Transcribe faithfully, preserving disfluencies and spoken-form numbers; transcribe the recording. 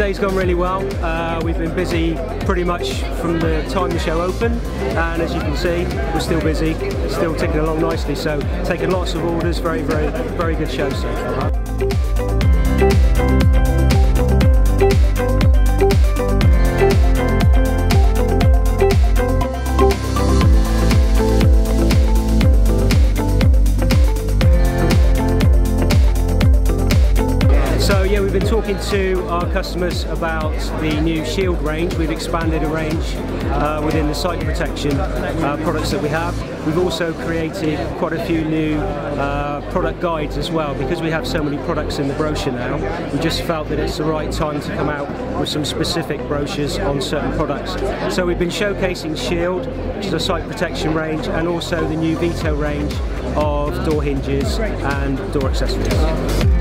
day's gone really well. Uh, we've been busy pretty much from the time the show opened, and as you can see, we're still busy, still ticking along nicely. So taking lots of orders, very, very, very good show so far. So yeah, we've been talking to our customers about the new Shield range. We've expanded a range uh, within the site protection uh, products that we have. We've also created quite a few new uh, product guides as well. Because we have so many products in the brochure now, we just felt that it's the right time to come out with some specific brochures on certain products. So we've been showcasing Shield, which is a site protection range, and also the new VETO range of door hinges and door accessories.